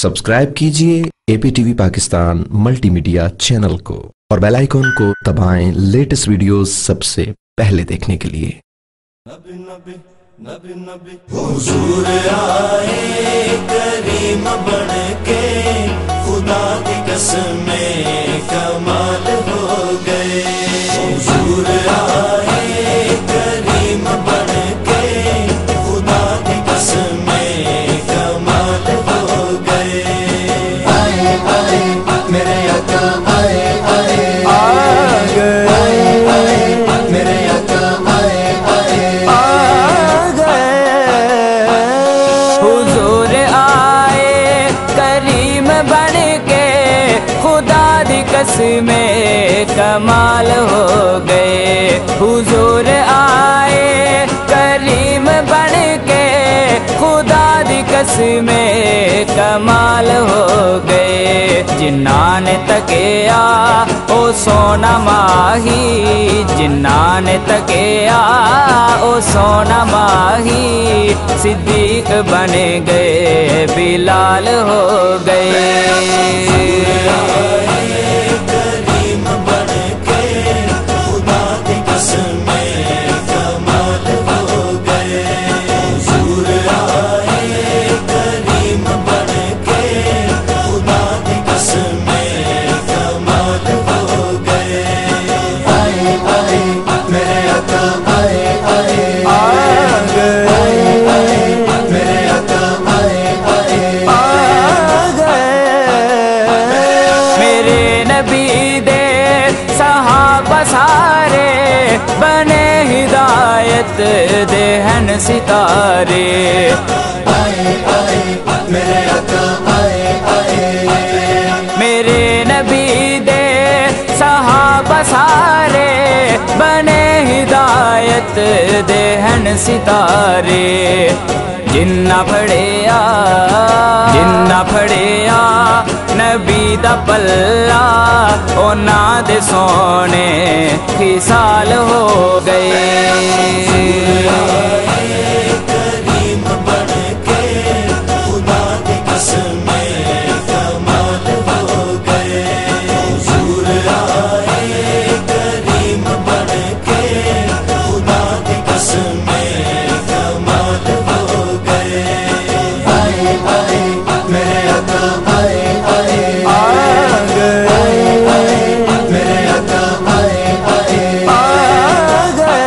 Subscribe कीजिए APTV Pakistan multimedia channel को और बेल आइकॉन को दबाएं लेटेस्ट वीडियोस सबसे पहले देखने के लिए। नबी नबी नबी नबी हुजूर आए करीम बन के खुदा की कसम कमाल हो गए। हुजूर आए करीम बन के खुदा की कसम कमाल हो गए। आए आए मेरे आका आए आए आ गए। आए मेरे आका आए आए हुजूर आए करीम बन के खुदा दी कसम कमाल हो गए। हुजूर आए करीम बन के खुदा दी कसम कमाल हो गए। जिन्ना ने तकिया ओ सोना माही, जिन्ना ने तकिया ओ सोना माही, सिद्दीक बन गए बिलाल हो गए। करीम बन के खुदा की कसम कमाल हो गए। हुजूर आए करीम बन के खुदा की कसम कमाल हो गए। आए आए मेरे आका आए आए आ गए। आए मेरे आका आए आए मेरे नबी दे सहाबा सारे बने हिदायत दे हन सितारे। आए आए मेरे आका आए आए मेरे नबी दे सहाबा सारे बने हिदायत दे हन सितारे। जिन्ना फड़िया नबी दा पल्ला ओना दे सोने खिसाल हो गए। करीम बन के खुदा की कसम कमाल हो गए। हुजूर आए करीम बन के खुदा की कसम कमाल हो गए। आए आए मेरे आका आए आए आ गए। आए मेरे आका आए आए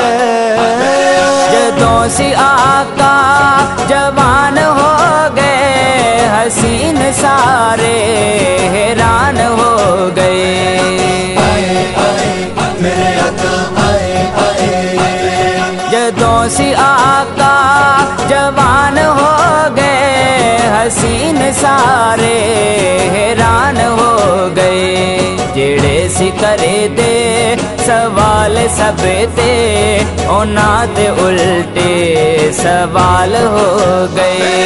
जदों से आका जवान हो गए, हसीन सारे हैरान हो गए। आए आए मेरे आका आए आए जदों से आका जवान हो गए, हसीन सारे हैरान हो गए। जेड़े सी करे दे सवाल सब ते ओना ते उल्टे सवाल हो गए।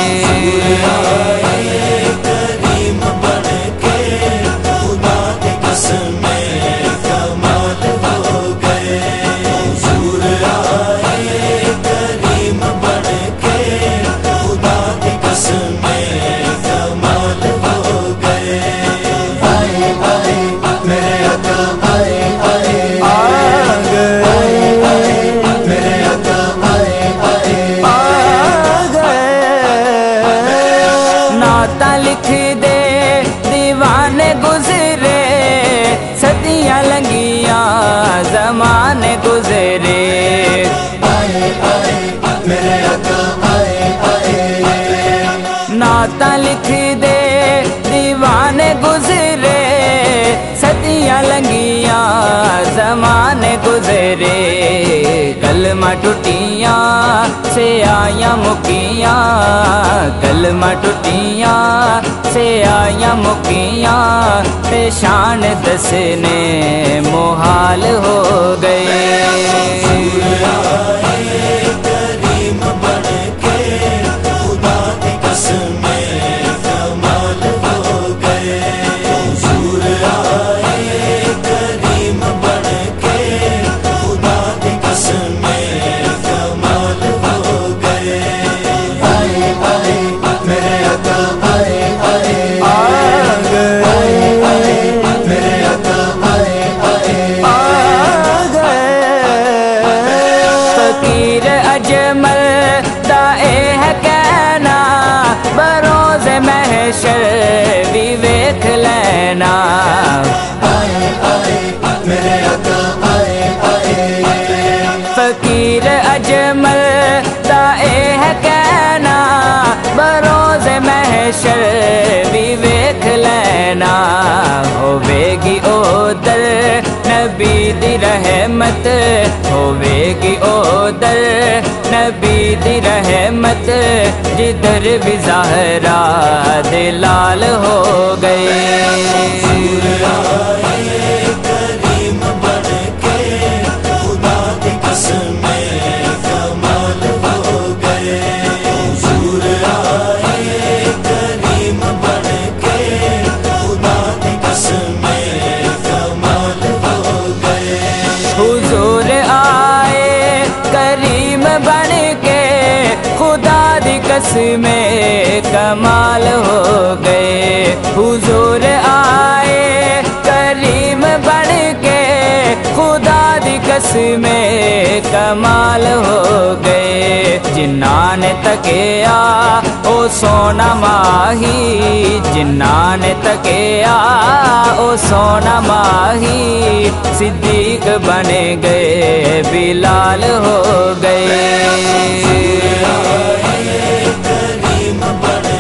करीम बन के खुदा की कसम कमाल हो गए। हुजूर आए करीम बन के खुदा की कसम कमाल हो गए। आए आए मेरे आका आए आए आ गए। आए मेरे आका आए आए नाता लिख दे दीवाने गुजरे, सदियां लंगियां जमाने गुजरे। आए आए मेरे आका आए आए नाता लिख दे दीवाने गुजरे, सदियां लंगियां जमाने गुजरे। कलमा टुटियां से आया मुकियां, कलमा टुटियां से आया मुकियां, शान दसने मुहाल हो गए। करीम बन के खुदा की कसम कमाल हो गए। हुजूर आए करीम बन के खुदा की कसम कमाल हो गए। आए आए मेरे आका आए ہووےگی ادھر نبی دی رحمت جدھر بھی زہرا دے لال ہو گئے کریم بن کے خدا دی قسم کمال ہو گئے حضور آئے کریم بن کے خدا دی قسم کمال ہو گئے حضور آئے کریم بن کے خدا دی قسم کمال ہو گئے حضور آئے کریم بن کے خدا دی قسم کمال ہو گئے جنہاں نے تکیا او سونا ماہی جنہاں نے تکیا او سونا ماہی صدیق بن گئے بلال ہو گئے کریم بن